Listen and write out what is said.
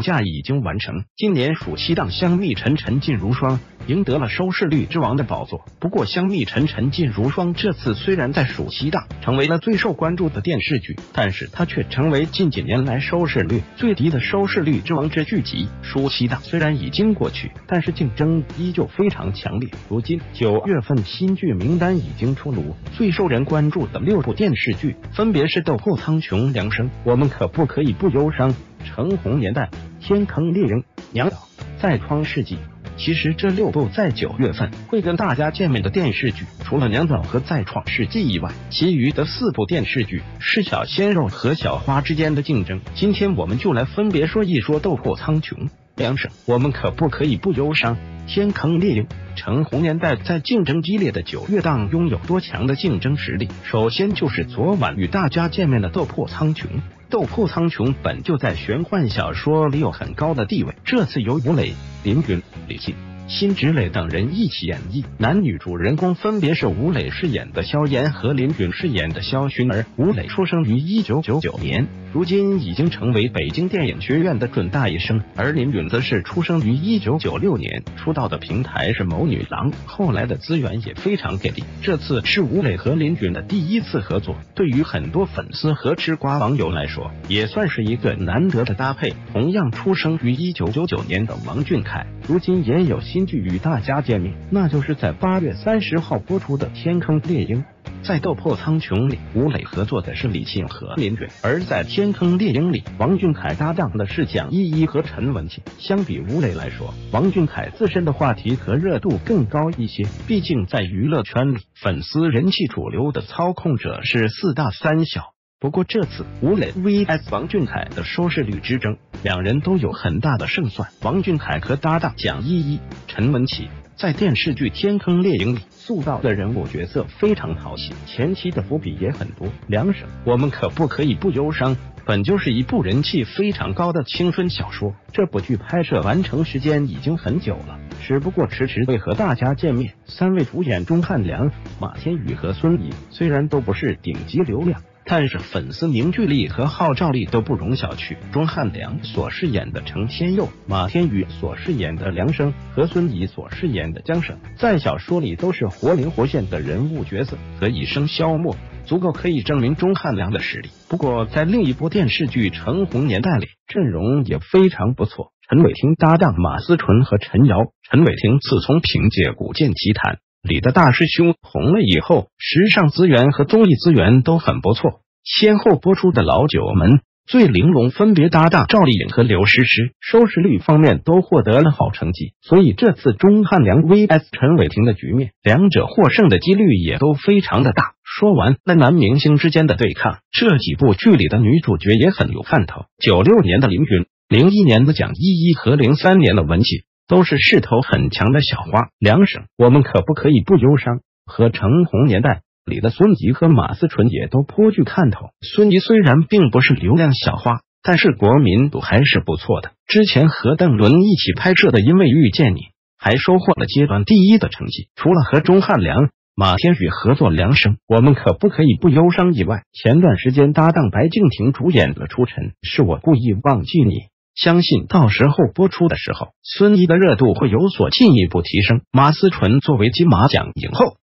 价已经完成。今年暑期档香蜜沉沉烬如霜赢得了收视率之王的宝座。不过香蜜沉沉烬如霜这次虽然在暑期档成为了最受关注的电视剧，但是它却成为近几年来收视率最低的收视率之王之剧集。暑期档虽然已经过去，但是竞争依旧非常强烈。如今9月份新剧名单已经出炉，最受人关注的6部电视剧分别是《斗破苍穹》、《良生》、我们可不可以不忧伤、橙红年代、天坑猎鹰、娘岛、再创世纪。其实这6部在9月份会跟大家见面的电视剧，除了娘岛和再创世纪以外，其余的4部电视剧是小鲜肉和小花之间的竞争。今天我们就来分别说一说《斗破苍穹》、良生、我们可不可以不忧伤、天坑猎鹰、橙红年代在竞争激烈的9月档拥有多强的竞争实力。首先就是昨晚与大家见面的《斗破苍穹》。《斗破苍穹》本就在玄幻小说里有很高的地位，这次由吴磊、林允、李沁、辛芷蕾等人一起演绎，男女主人公分别是吴磊饰演的萧炎和林允饰演的萧薰儿。吴磊出生于1999年，如今已经成为北京电影学院的准大医生，而林允则是出生于1996年，出道的平台是某女郎，后来的资源也非常给力。这次是吴磊和林允的第一次合作，对于很多粉丝和吃瓜网友来说，也算是一个难得的搭配。同样出生于1999年的王俊凯，如今也有新剧与大家见面，那就是在8月30号播出的《天坑猎鹰》。在《斗破苍穹》里，吴磊合作的是李沁和林允，而在《天坑猎鹰》里，王俊凯搭档的是蒋依依和陈文茜。相比吴磊来说，王俊凯自身的话题和热度更高一些，毕竟在娱乐圈里，粉丝人气主流的操控者是4大3小。不过这次吴磊 vs 王俊凯的收视率之争，两人都有很大的胜算。王俊凯和搭档蒋依依、陈文茜在电视剧《天坑猎鹰》里塑造的人物角色非常讨喜，前期的伏笔也很多。良生，我们可不可以不忧伤，本就是一部人气非常高的青春小说，这部剧拍摄完成时间已经很久了，只不过迟迟未和大家见面。3位主演钟汉良、马天宇和孙怡虽然都不是顶级流量，但是粉丝凝聚力和号召力都不容小觑。钟汉良所饰演的程天佑，马天宇所饰演的梁生和孙怡所饰演的江省，在小说里都是活灵活现的人物角色，何以笙箫默，足够可以证明钟汉良的实力。不过在另一部电视剧《橙红年代》里，阵容也非常不错。陈伟霆搭档马思纯和陈瑶，陈伟霆自从凭借《古剑奇谭》里的大师兄红了以后，时尚资源和综艺资源都很不错。先后播出的《老九门》、《醉玲珑》分别搭档赵丽颖和刘诗诗，收视率方面都获得了好成绩。所以这次钟汉良 vs 陈伟霆的局面，两者获胜的几率也都非常的大。说完那男明星之间的对抗，这几部剧里的女主角也很有看头。96年的林允、01年的蒋依依和03年的文茜都是势头很强的小花。良生，我们可不可以不忧伤和橙红年代里的孙怡和马思纯也都颇具看头。孙怡虽然并不是流量小花，但是国民度还是不错的。之前和邓伦一起拍摄的《因为遇见你》还收获了阶段第1的成绩。除了和钟汉良、马天宇合作良生，我们可不可以不忧伤以外，前段时间搭档白敬亭主演的《出尘》是我故意忘记你，相信到时候播出的时候，孙怡的热度会有所进一步提升。马思纯作为金马奖影后，